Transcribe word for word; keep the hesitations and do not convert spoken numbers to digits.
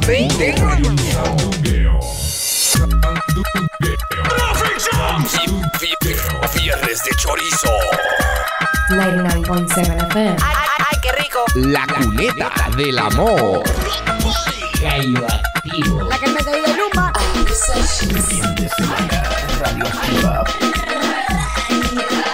veinte. Viernes de chorizo. noventa y nueve punto siete F M. Ay, ay, ay, qué rico. La cuneta del amor. Radioactivo. La que me caí de lumba. Fin de semana radioactiva.